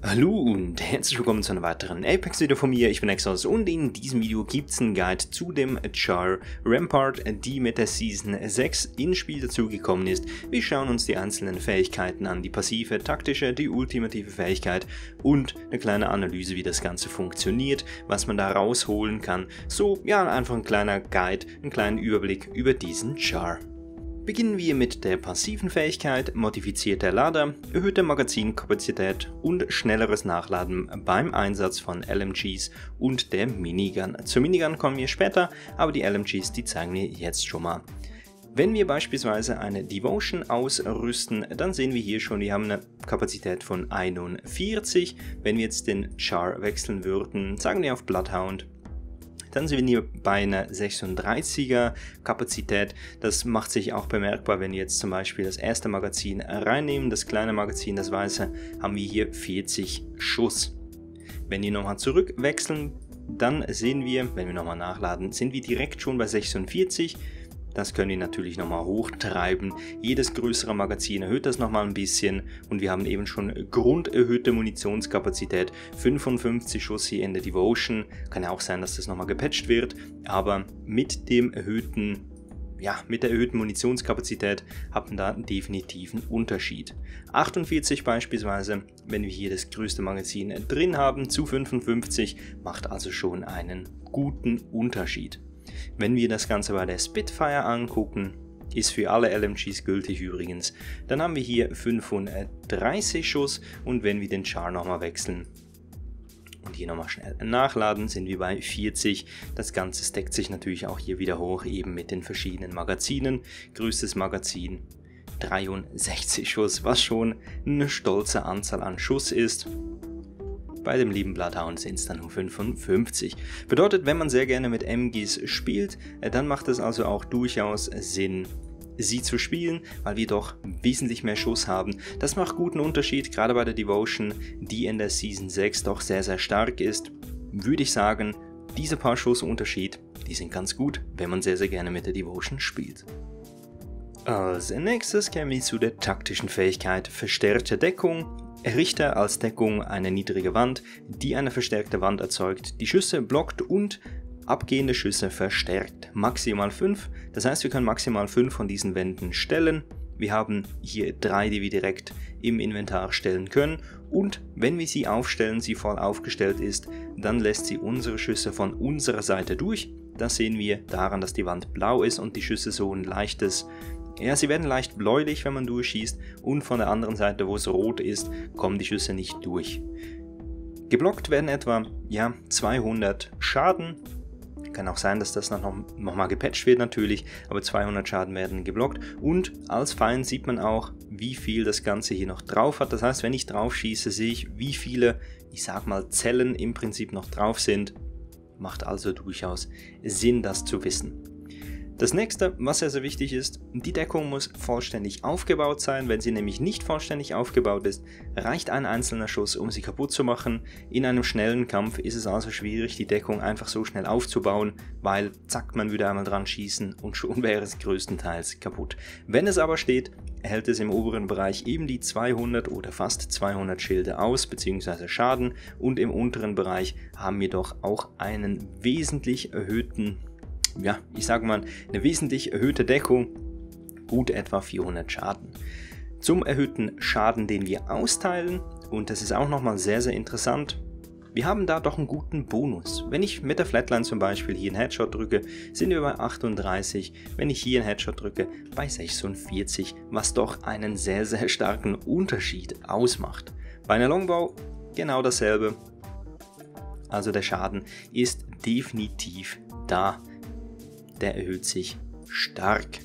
Hallo und herzlich willkommen zu einer weiteren Apex-Video von mir. Ich bin Exos und in diesem Video gibt es einen Guide zu dem Char Rampart, die mit der Season 6 ins Spiel dazugekommen ist. Wir schauen uns die einzelnen Fähigkeiten an, die passive, taktische, die ultimative Fähigkeit und eine kleine Analyse, wie das Ganze funktioniert, was man da rausholen kann. So, ja, einfach ein kleiner Guide, einen kleinen Überblick über diesen Char. Beginnen wir mit der passiven Fähigkeit, modifizierter Lader, erhöhte Magazinkapazität und schnelleres Nachladen beim Einsatz von LMGs und der Minigun. Zur Minigun kommen wir später, aber die LMGs, die zeigen wir jetzt schon mal. Wenn wir beispielsweise eine Devotion ausrüsten, dann sehen wir hier schon, wir haben eine Kapazität von 41. Wenn wir jetzt den Char wechseln würden, sagen wir auf Bloodhound, dann sind wir bei einer 36er Kapazität. Das macht sich auch bemerkbar, wenn wir jetzt zum Beispiel das erste Magazin reinnehmen, das kleine Magazin, das weiße, haben wir hier 40 Schuss. Wenn wir nochmal zurückwechseln, dann sehen wir, wenn wir nochmal nachladen, sind wir direkt schon bei 46. Das können wir natürlich nochmal hochtreiben. Jedes größere Magazin erhöht das nochmal ein bisschen und wir haben eben schon grunderhöhte Munitionskapazität. 55 Schuss hier in der Devotion. Kann ja auch sein, dass das nochmal gepatcht wird, aber mit der erhöhten Munitionskapazität hat man da einen definitiven Unterschied. 48 beispielsweise, wenn wir hier das größte Magazin drin haben, zu 55, macht also schon einen guten Unterschied. Wenn wir das Ganze bei der Spitfire angucken, ist für alle LMGs gültig übrigens, dann haben wir hier 35 Schuss und wenn wir den Char nochmal wechseln und hier nochmal schnell nachladen, sind wir bei 40. Das Ganze stackt sich natürlich auch hier wieder hoch, eben mit den verschiedenen Magazinen. Größtes Magazin 63 Schuss, was schon eine stolze Anzahl an Schuss ist. Bei dem lieben Bloodhound sind es dann nur 55. Bedeutet, wenn man sehr gerne mit MGs spielt, dann macht es also auch durchaus Sinn, sie zu spielen, weil wir doch wesentlich mehr Schuss haben. Das macht guten Unterschied, gerade bei der Devotion, die in der Season 6 doch sehr, sehr stark ist. Würde ich sagen, diese paar Schuss Unterschied, die sind ganz gut, wenn man sehr, sehr gerne mit der Devotion spielt. Als nächstes kämen wir zu der taktischen Fähigkeit verstärkte Deckung. Errichte als Deckung eine niedrige Wand, die eine verstärkte Wand erzeugt, die Schüsse blockt und abgehende Schüsse verstärkt. Maximal 5, das heißt wir können maximal 5 von diesen Wänden stellen. Wir haben hier 3, die wir direkt im Inventar stellen können und wenn wir sie aufstellen, sie voll aufgestellt ist, dann lässt sie unsere Schüsse von unserer Seite durch. Das sehen wir daran, dass die Wand blau ist und die Schüsse so ein leichtes, ja, sie werden leicht bläulich, wenn man durchschießt und von der anderen Seite, wo es rot ist, kommen die Schüsse nicht durch. Geblockt werden etwa 200 Schaden. Kann auch sein, dass das nochmal gepatcht wird natürlich, aber 200 Schaden werden geblockt. Und als Feind sieht man auch, wie viel das Ganze hier noch drauf hat. Das heißt, wenn ich drauf schieße, sehe ich, wie viele, ich sag mal, Zellen im Prinzip noch drauf sind. Macht also durchaus Sinn, das zu wissen. Das nächste, was sehr, sehr wichtig ist, die Deckung muss vollständig aufgebaut sein. Wenn sie nämlich nicht vollständig aufgebaut ist, reicht ein einzelner Schuss, um sie kaputt zu machen. In einem schnellen Kampf ist es also schwierig, die Deckung einfach so schnell aufzubauen, weil zack, man würde einmal dran schießen und schon wäre es größtenteils kaputt. Wenn es aber steht, hält es im oberen Bereich eben die 200 oder fast 200 Schilde aus bzw. Schaden und im unteren Bereich haben wir doch auch einen wesentlich erhöhten, ich sage mal, eine wesentlich erhöhte Deckung, gut etwa 400 Schaden. Zum erhöhten Schaden, den wir austeilen, und das ist auch nochmal sehr, sehr interessant, wir haben da doch einen guten Bonus. Wenn ich mit der Flatline zum Beispiel hier einen Headshot drücke, sind wir bei 38, wenn ich hier einen Headshot drücke, bei 46, was doch einen sehr, sehr starken Unterschied ausmacht. Bei einer Longbow genau dasselbe, also der Schaden ist definitiv da. Der erhöht sich stark.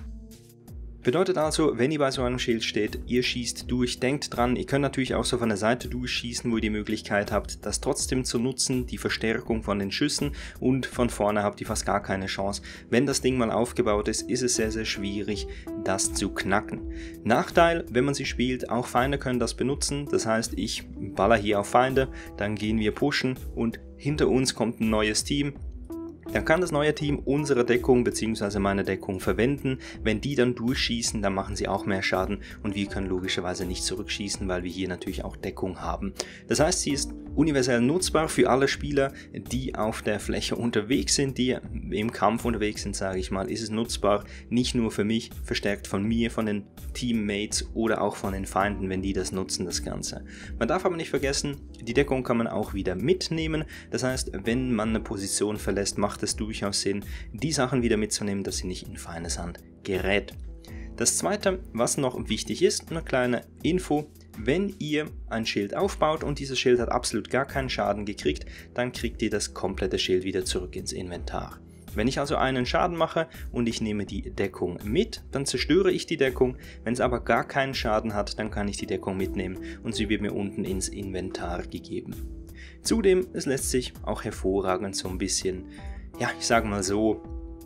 Bedeutet also, wenn ihr bei so einem Schild steht, ihr schießt durch, denkt dran, ihr könnt natürlich auch so von der Seite durchschießen, wo ihr die Möglichkeit habt, das trotzdem zu nutzen, die Verstärkung von den Schüssen und von vorne habt ihr fast gar keine Chance. Wenn das Ding mal aufgebaut ist, ist es sehr, sehr schwierig, das zu knacken. Nachteil, wenn man sie spielt, auch Feinde können das benutzen, das heißt, ich baller hier auf Feinde, dann gehen wir pushen und hinter uns kommt ein neues Team. dann kann das neue Team unsere Deckung bzw. meine Deckung verwenden. Wenn die dann durchschießen, dann machen sie auch mehr Schaden und wir können logischerweise nicht zurückschießen, weil wir hier natürlich auch Deckung haben. Das heißt, sie ist universell nutzbar für alle Spieler, die auf der Fläche unterwegs sind, die im Kampf unterwegs sind, sage ich mal, ist es nutzbar, nicht nur für mich, verstärkt von mir, von den Teammates oder auch von den Feinden, wenn die das nutzen, das Ganze. Man darf aber nicht vergessen, die Deckung kann man auch wieder mitnehmen, das heißt, wenn man eine Position verlässt, macht es durchaus Sinn, die Sachen wieder mitzunehmen, dass sie nicht in feines Hand gerät. Das zweite, was noch wichtig ist, eine kleine Info: Wenn ihr ein Schild aufbaut und dieses Schild hat absolut gar keinen Schaden gekriegt, dann kriegt ihr das komplette Schild wieder zurück ins Inventar. Wenn ich also einen Schaden mache und ich nehme die Deckung mit, dann zerstöre ich die Deckung. Wenn es aber gar keinen Schaden hat, dann kann ich die Deckung mitnehmen und sie wird mir unten ins Inventar gegeben. Zudem, es lässt sich auch hervorragend so ein bisschen, ja, ich sage mal so,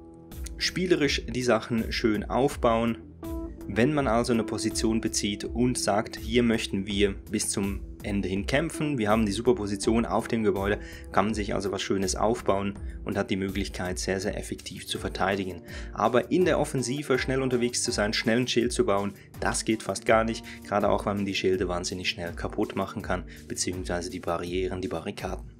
spielerisch die Sachen schön aufbauen. Wenn man also eine Position bezieht und sagt, hier möchten wir bis zum Ende hin kämpfen, wir haben die super Position auf dem Gebäude, kann man sich also was Schönes aufbauen und hat die Möglichkeit, sehr, sehr effektiv zu verteidigen. Aber in der Offensive schnell unterwegs zu sein, schnell ein Schild zu bauen, das geht fast gar nicht, gerade auch, weil man die Schilde wahnsinnig schnell kaputt machen kann, beziehungsweise die Barrieren, die Barrikaden.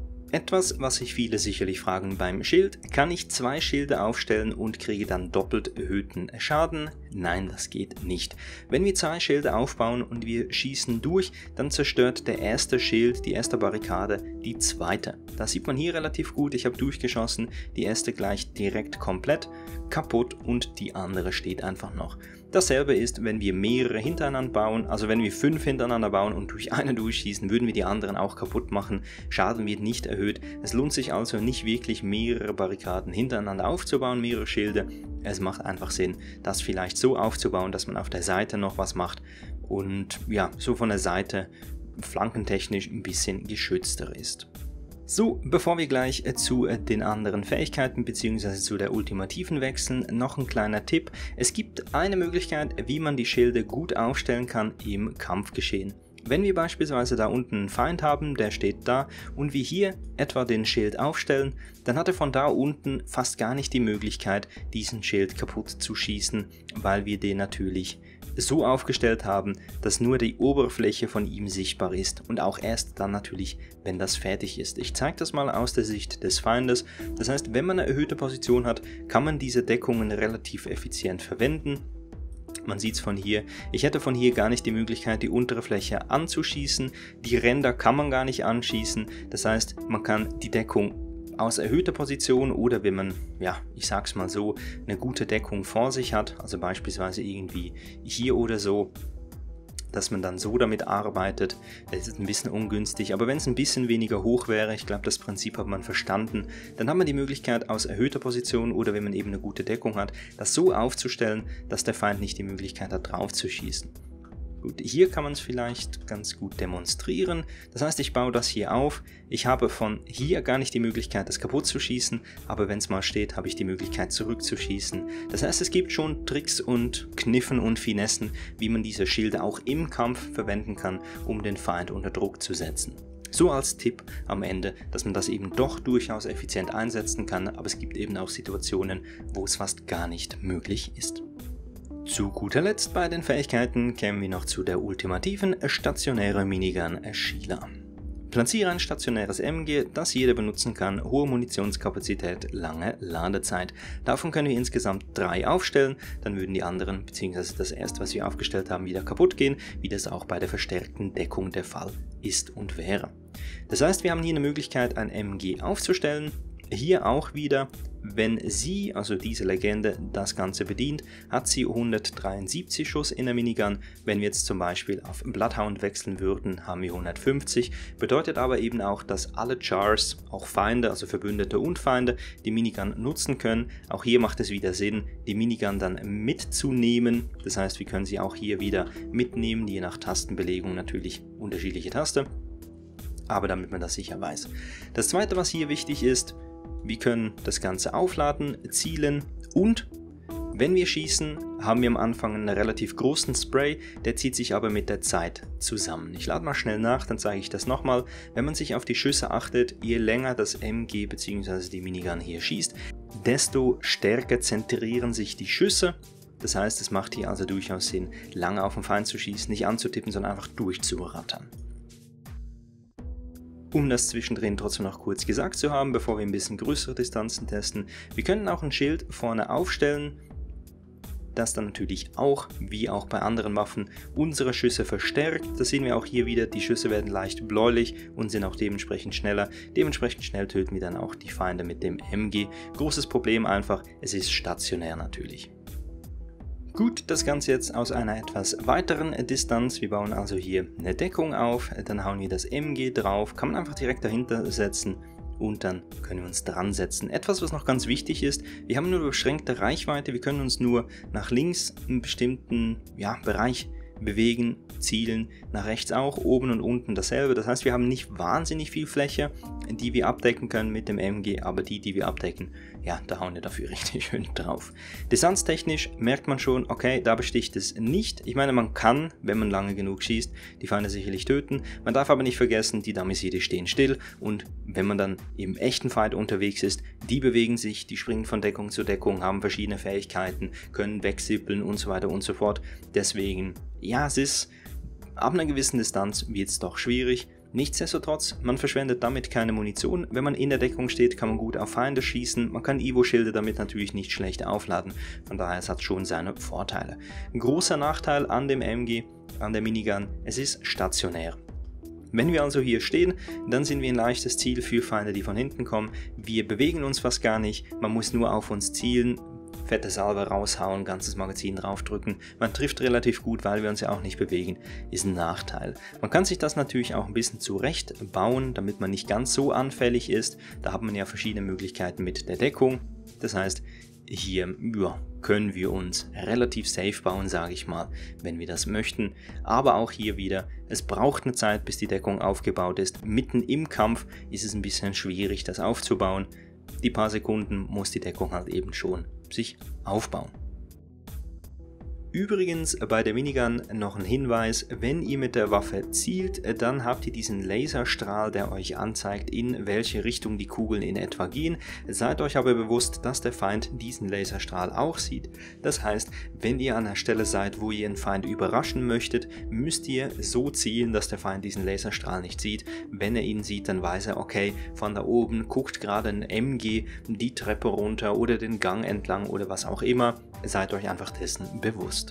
Etwas, was sich viele sicherlich fragen beim Schild: Kann ich 2 Schilde aufstellen und kriege dann doppelt erhöhten Schaden? Nein, das geht nicht. Wenn wir 2 Schilde aufbauen und wir schießen durch, dann zerstört der erste Schild, die erste Barrikade, die zweite. Das sieht man hier relativ gut, ich habe durchgeschossen, die erste gleich direkt komplett kaputt und die andere steht einfach noch. Dasselbe ist, wenn wir mehrere hintereinander bauen, also wenn wir 5 hintereinander bauen und durch eine durchschießen, würden wir die anderen auch kaputt machen. Schaden wird nicht erhöht. Es lohnt sich also nicht wirklich, mehrere Barrikaden hintereinander aufzubauen, mehrere Schilde. Es macht einfach Sinn, das vielleicht so aufzubauen, dass man auf der Seite noch was macht und ja, so von der Seite flankentechnisch ein bisschen geschützter ist. So, bevor wir gleich zu den anderen Fähigkeiten bzw. zu der ultimativen wechseln, noch ein kleiner Tipp. Es gibt eine Möglichkeit, wie man die Schilde gut aufstellen kann im Kampfgeschehen. Wenn wir beispielsweise da unten einen Feind haben, der steht da und wir hier etwa den Schild aufstellen, dann hat er von da unten fast gar nicht die Möglichkeit, diesen Schild kaputt zu schießen, weil wir den natürlich so aufgestellt haben, dass nur die Oberfläche von ihm sichtbar ist und auch erst dann natürlich, wenn das fertig ist. Ich zeige das mal aus der Sicht des Feindes. Das heißt, wenn man eine erhöhte Position hat, kann man diese Deckungen relativ effizient verwenden. Man sieht es von hier. Ich hätte von hier gar nicht die Möglichkeit, die untere Fläche anzuschießen. Die Ränder kann man gar nicht anschießen. Das heißt, man kann die Deckung aus erhöhter Position oder wenn man, ja, ich sag's mal so, eine gute Deckung vor sich hat, also beispielsweise irgendwie hier oder so, dass man dann so damit arbeitet. Das ist ein bisschen ungünstig, aber wenn es ein bisschen weniger hoch wäre, ich glaube, das Prinzip hat man verstanden, dann hat man die Möglichkeit, aus erhöhter Position oder wenn man eben eine gute Deckung hat, das so aufzustellen, dass der Feind nicht die Möglichkeit hat, drauf zu schießen. Gut, hier kann man es vielleicht ganz gut demonstrieren. Das heißt, ich baue das hier auf. Ich habe von hier gar nicht die Möglichkeit, das kaputt zu schießen, aber wenn es mal steht, habe ich die Möglichkeit, zurückzuschießen. Das heißt, es gibt schon Tricks und Kniffen und Finessen, wie man diese Schilde auch im Kampf verwenden kann, um den Feind unter Druck zu setzen. So als Tipp am Ende, dass man das eben doch durchaus effizient einsetzen kann, aber es gibt eben auch Situationen, wo es fast gar nicht möglich ist. Zu guter Letzt bei den Fähigkeiten kämen wir noch zu der ultimativen stationäre Minigun Sheila. Platziere ein stationäres MG, das jeder benutzen kann, hohe Munitionskapazität, lange Ladezeit. Davon können wir insgesamt 3 aufstellen, dann würden die anderen bzw. das erste, was wir aufgestellt haben, wieder kaputt gehen, wie das auch bei der verstärkten Deckung der Fall ist und wäre. Das heißt, wir haben hier eine Möglichkeit, ein MG aufzustellen. Hier auch wieder, wenn sie, also diese Legende, das Ganze bedient, hat sie 173 Schuss in der Minigun. Wenn wir jetzt zum Beispiel auf Bloodhound wechseln würden, haben wir 150. Bedeutet aber eben auch, dass alle Chars, auch Feinde, also Verbündete und Feinde, die Minigun nutzen können. Auch hier macht es wieder Sinn, die Minigun dann mitzunehmen. Das heißt, wir können sie auch hier wieder mitnehmen, je nach Tastenbelegung natürlich unterschiedliche Taste. Aber damit man das sicher weiß. Das zweite, was hier wichtig ist: Wir können das Ganze aufladen, zielen und Wenn wir schießen, haben wir am Anfang einen relativ großen Spray, der zieht sich aber mit der Zeit zusammen. Ich lade mal schnell nach, dann zeige ich das nochmal. Wenn man sich auf die Schüsse achtet, je länger das MG bzw. die Minigun hier schießt, desto stärker zentrieren sich die Schüsse. Das heißt, es macht hier also durchaus Sinn, lange auf den Feind zu schießen, nicht anzutippen, sondern einfach durchzurattern. Um das zwischendrin trotzdem noch kurz gesagt zu haben, bevor wir ein bisschen größere Distanzen testen, wir können auch ein Schild vorne aufstellen, das dann natürlich auch, wie auch bei anderen Waffen, unsere Schüsse verstärkt. Das sehen wir auch hier wieder, die Schüsse werden leicht bläulich und sind auch dementsprechend schneller. Dementsprechend schnell töten wir dann auch die Feinde mit dem MG. Großes Problem einfach, es ist stationär natürlich. Gut, das Ganze jetzt aus einer etwas weiteren Distanz. Wir bauen also hier eine Deckung auf, dann hauen wir das MG drauf, kann man einfach direkt dahinter setzen. Und dann können wir uns dran setzen. Etwas, was noch ganz wichtig ist, wir haben nur beschränkte Reichweite, wir können uns nur nach links einen bestimmten Bereich bewegen, zielen, nach rechts auch, oben und unten dasselbe. Das heißt, wir haben nicht wahnsinnig viel Fläche, die wir abdecken können mit dem MG, aber die wir abdecken, ja, da hauen wir dafür richtig schön drauf. Distanztechnisch merkt man schon, okay, da besticht es nicht. Ich meine, man kann, wenn man lange genug schießt, die Feinde sicherlich töten. Man darf aber nicht vergessen, die Dummy-Siede stehen still und wenn man dann im echten Fight unterwegs ist, die bewegen sich, die springen von Deckung zu Deckung, haben verschiedene Fähigkeiten, können wegsippeln und so weiter und so fort. Deswegen, ja, es ist ab einer gewissen Distanz wird es doch schwierig. Nichtsdestotrotz, man verschwendet damit keine Munition. Wenn man in der Deckung steht, kann man gut auf Feinde schießen. Man kann Evo-Schilde damit natürlich nicht schlecht aufladen. Von daher, es hat schon seine Vorteile. Ein großer Nachteil an dem MG, an der Minigun, es ist stationär. Wenn wir also hier stehen, dann sind wir ein leichtes Ziel für Feinde, die von hinten kommen. Wir bewegen uns fast gar nicht, man muss nur auf uns zielen. Fette Salve raushauen, ganzes Magazin draufdrücken. Man trifft relativ gut, weil wir uns ja auch nicht bewegen, ist ein Nachteil. Man kann sich das natürlich auch ein bisschen zurecht bauen, damit man nicht ganz so anfällig ist. Da hat man ja verschiedene Möglichkeiten mit der Deckung. Das heißt, hier können wir uns relativ safe bauen, sage ich mal, wenn wir das möchten. Aber auch hier wieder, es braucht eine Zeit, bis die Deckung aufgebaut ist. Mitten im Kampf ist es ein bisschen schwierig, das aufzubauen. Die paar Sekunden muss die Deckung halt eben schon sich aufbauen. Übrigens bei der Minigun noch ein Hinweis, wenn ihr mit der Waffe zielt, dann habt ihr diesen Laserstrahl, der euch anzeigt, in welche Richtung die Kugeln in etwa gehen. Seid euch aber bewusst, dass der Feind diesen Laserstrahl auch sieht. Das heißt, wenn ihr an einer Stelle seid, wo ihr einen Feind überraschen möchtet, müsst ihr so zielen, dass der Feind diesen Laserstrahl nicht sieht. Wenn er ihn sieht, dann weiß er, okay, von da oben guckt gerade ein MG die Treppe runter oder den Gang entlang oder was auch immer. Seid euch einfach dessen bewusst.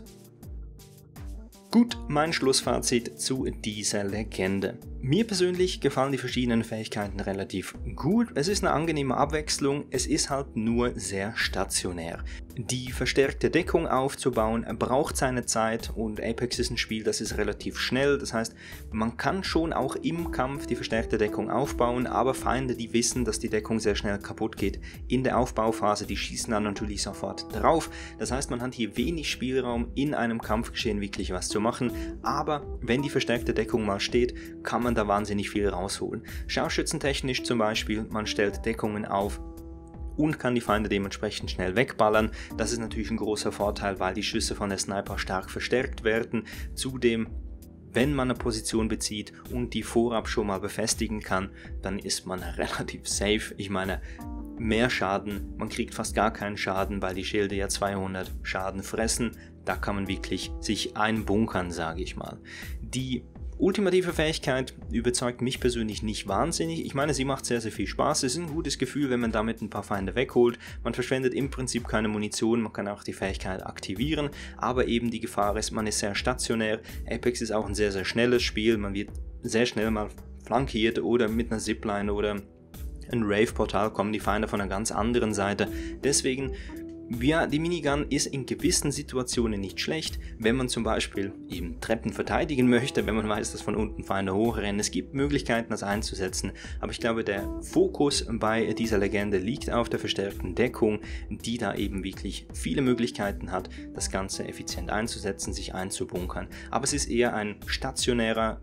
Gut, mein Schlussfazit zu dieser Legende. Mir persönlich gefallen die verschiedenen Fähigkeiten relativ gut. Es ist eine angenehme Abwechslung, es ist halt nur sehr stationär. Die verstärkte Deckung aufzubauen braucht seine Zeit und Apex ist ein Spiel, das ist relativ schnell. Das heißt, man kann schon auch im Kampf die verstärkte Deckung aufbauen, aber Feinde, die wissen, dass die Deckung sehr schnell kaputt geht in der Aufbauphase, die schießen dann natürlich sofort drauf. Das heißt, man hat hier wenig Spielraum, in einem Kampfgeschehen wirklich was zu machen, aber wenn die verstärkte Deckung mal steht, kann man da wahnsinnig viel rausholen. Scharfschützentechnisch zum Beispiel, man stellt Deckungen auf und kann die Feinde dementsprechend schnell wegballern. Das ist natürlich ein großer Vorteil, weil die Schüsse von der Sniper stark verstärkt werden. Zudem, wenn man eine Position bezieht und die vorab schon mal befestigen kann, dann ist man relativ safe. Ich meine, mehr Schaden, man kriegt fast gar keinen Schaden, weil die Schilde ja 200 Schaden fressen. Da kann man wirklich sich einbunkern, sage ich mal. Die ultimative Fähigkeit überzeugt mich persönlich nicht wahnsinnig. Ich meine, sie macht sehr, sehr viel Spaß. Es ist ein gutes Gefühl, wenn man damit ein paar Feinde wegholt. Man verschwendet im Prinzip keine Munition, man kann auch die Fähigkeit aktivieren, aber eben die Gefahr ist, man ist sehr stationär. Apex ist auch ein sehr, sehr schnelles Spiel. Man wird sehr schnell mal flankiert oder mit einer Zipline oder ein Rave-Portal kommen die Feinde von einer ganz anderen Seite. Deswegen, ja, die Minigun ist in gewissen Situationen nicht schlecht, wenn man zum Beispiel eben Treppen verteidigen möchte, wenn man weiß, dass von unten Feinde hochrennen. Es gibt Möglichkeiten, das einzusetzen, aber ich glaube, der Fokus bei dieser Legende liegt auf der verstärkten Deckung, die da eben wirklich viele Möglichkeiten hat, das Ganze effizient einzusetzen, sich einzubunkern. Aber es ist eher ein stationärer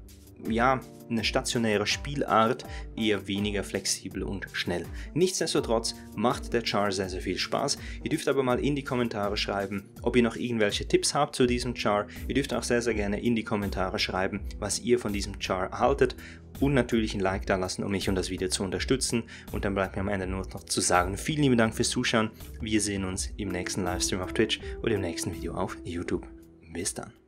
ja, eine stationäre Spielart eher weniger flexibel und schnell. Nichtsdestotrotz macht der Char sehr, sehr viel Spaß. Ihr dürft aber mal in die Kommentare schreiben, ob ihr noch irgendwelche Tipps habt zu diesem Char. Ihr dürft auch sehr, sehr gerne in die Kommentare schreiben, was ihr von diesem Char haltet. Und natürlich ein Like da lassen, um mich und das Video zu unterstützen. Und dann bleibt mir am Ende nur noch zu sagen, vielen lieben Dank fürs Zuschauen. Wir sehen uns im nächsten Livestream auf Twitch oder im nächsten Video auf YouTube. Bis dann.